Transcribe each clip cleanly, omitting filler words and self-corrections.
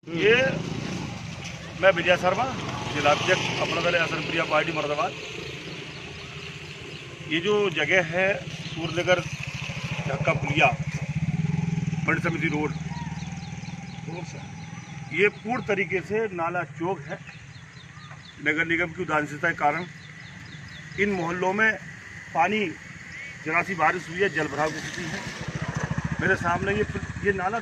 ये मैं विजय शर्मा, जिलाध्यक्ष अपना दल असर प्रिया पार्टी मुरादाबाद। ये जो जगह है सूर्यनगर ढक्का पुलिया पंडित समिति रोड, ये पूर्ण तरीके से नाला चौक है। नगर निगम की उदासीनता के कारण इन मोहल्लों में पानी जरा सी बारिश हुई है, जल भराव की स्थिति है। मेरे सामने ये नाला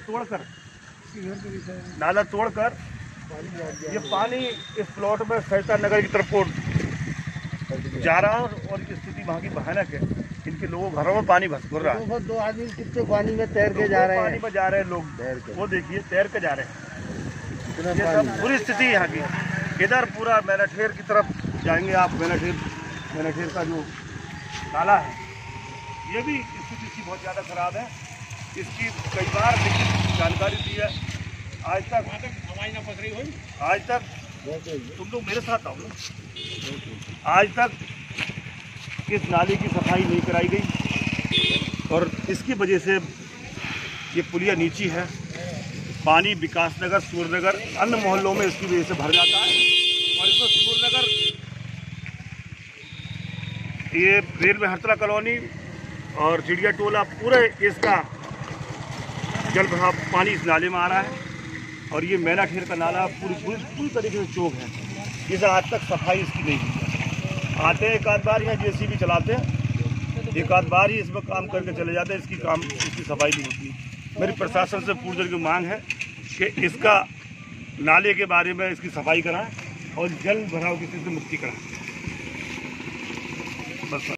तोड़कर ये पानी इस प्लॉट में सरिता नगर की तरफ को जा रहा है और ये स्थिति वहाँ की भयानक है। इनके लोगों घरों में पानी घुस रहा है। दो आदमी कितने पानी में तैर के जा रहे हैं, पानी में जा रहे हैं लोग, वो देखिए तैर के जा रहे हैं। ये सब बुरी स्थिति है यहाँ की। इधर पूरा मैनाठेर की तरफ जाएंगे आप, मैनाठेर का जो नाला है, ये भी स्थिति इसकी बहुत ज़्यादा खराब है। इसकी कई बार जानकारी दी है, आज तक हमारी ना पकड़ी हुई। आज तक तुम लोग मेरे साथ आओ, आज तक इस नाले की सफाई नहीं कराई गई और इसकी वजह से ये पुलिया नीची है। पानी विकासनगर, सूर्यनगर, अन्य मोहल्लों में इसकी वजह से भर जाता है और इसमें सूर्यनगर, ये रेलवे हरतला कॉलोनी और चिड़िया टोला, पूरे इसका जल भराव पानी इस नाले में आ रहा है। और ये मैनाठेर का नाला पूरी तरीके से चौक है। इसे आज तक सफाई इसकी नहीं हुई है। आते हैं एक आध बार यहाँ जेसीबी चलाते हैं, एक आध बार ही इसमें काम करके चले जाते हैं, इसकी सफाई नहीं होती। मेरी प्रशासन से पूर्ण की मांग है कि इसका नाले के बारे में इसकी सफाई कराएं और जल भराव की स्थिति से मुक्ति कराएं। बस।